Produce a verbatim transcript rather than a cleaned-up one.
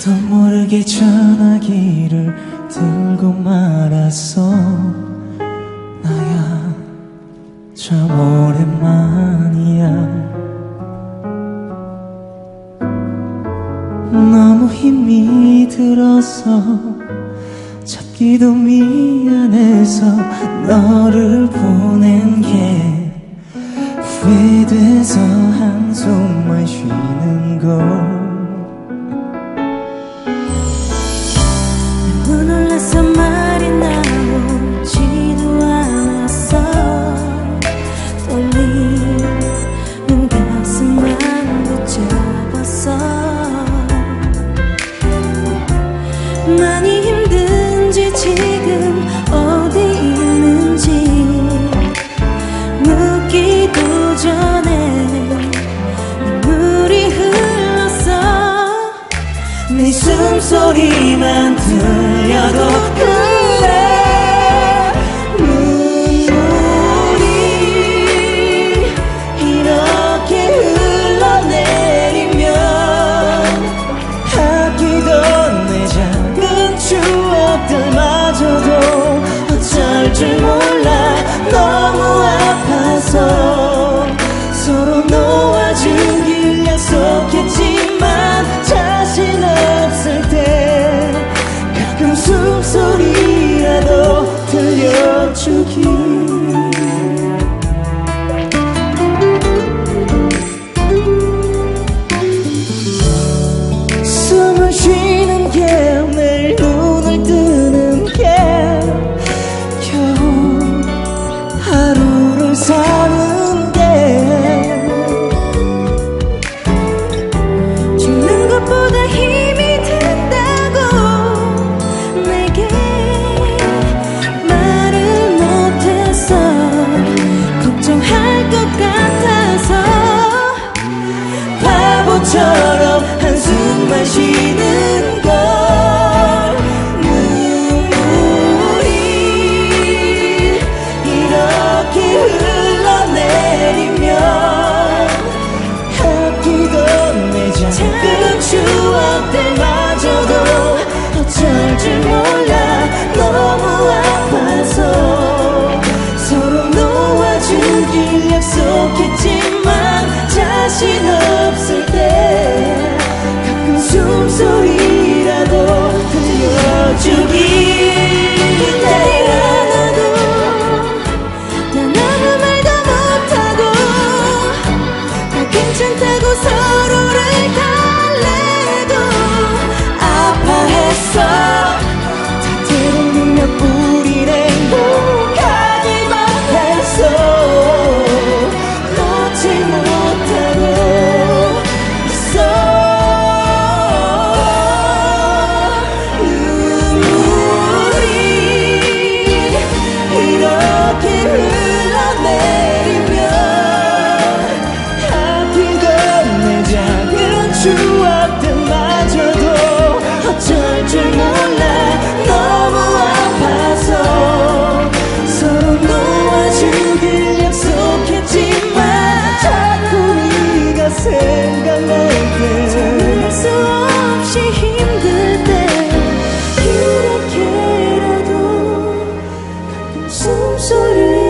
나도 모르게 전화기를 들고 말았어. 나야 참 오랜만이야. 너무 힘이 들어서 찾기도 미안해서 너를 보낸 게 후회돼서 한숨만 쉬는 걸. 너무 놀라서 말이 나오지도 않았어. 떨리는 가슴만 붙잡았어. 많이 힘든지 지금 어디 있는지 묻기도 전에 눈물이 흘렀어. 네 숨소리만 들려도 그래. 눈물이 이렇게 흘러내리면 아끼던 내 작은 추억들마저도 어쩔 줄 몰라. 너무 아파서 서로 놓아주길 약속했지만 자신 없을 때 가끔 숨소리라도 들려주길. 숨을 쉬는 게 매일 눈을 뜨는 게 겨우 하루를 사는 게 죽는 것보다 힘이 든다고 내게 말을 못했어. 걱정할 것 같아서 바보처럼 한숨만 쉬는 걸. 눈물이 이렇게 흘러내리면 아끼던 내 작은 추억들마저도 어쩔 줄 몰라. 너무 아파서 서로 놓아주길 약속했지만 자신 없을 때 가끔 숨소리라도 들려주길. 기다리라도 난 아무 말도 못하고 다 괜찮다고 서로를 달래도 아파했어. 때론 분명 우린 행복하기만 했어. 놓지 못하고 있어. 눈물이 이렇게 흘러내리면 아끼던 내 작은 추억들마저도 어쩔 줄 몰라. 너무 아파서 서로 놓아주길 약속했지만 자꾸 네가 생각날 때 할 수 없이 힘들 때 이렇게라도 가끔 숨소리